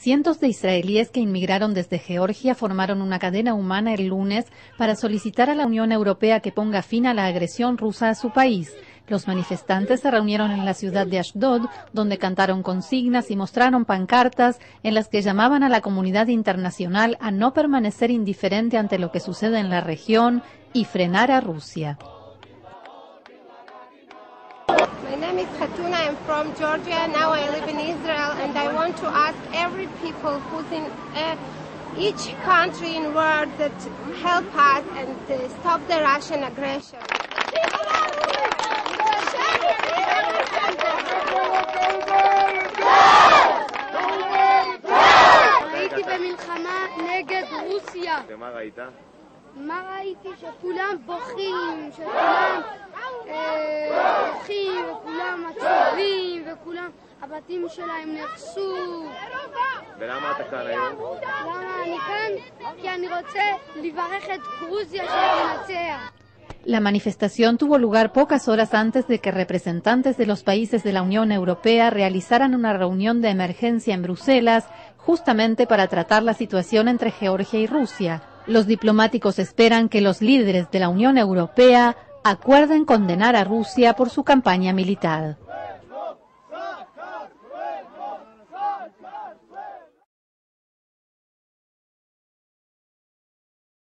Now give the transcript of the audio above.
Cientos de israelíes que inmigraron desde Georgia formaron una cadena humana el lunes para solicitar a la Unión Europea que ponga fin a la agresión rusa a su país. Los manifestantes se reunieron en la ciudad de Ashdod, donde cantaron consignas y mostraron pancartas en las que llamaban a la comunidad internacional a no permanecer indiferente ante lo que sucede en la región y frenar a Rusia. My name is Khatuna. I'm from Georgia. Now I live in Israel, and I want to ask every people who's in each country in the world that help us and stop the Russian aggression. הייתי במלחמה נגד רוסיה. ומה ראית? מה ראיתי? שכולם בוכים, שכולם בוכים וכולם עצובים וכולם, הבתים שלהם נהרסו. ולמה אתה כאן היום? למה אני כאן? כי אני רוצה לברך את גרוזיה שתנצח. La manifestación tuvo lugar pocas horas antes de que representantes de los países de la Unión Europea realizaran una reunión de emergencia en Bruselas, justamente para tratar la situación entre Georgia y Rusia. Los diplomáticos esperan que los líderes de la Unión Europea acuerden condenar a Rusia por su campaña militar.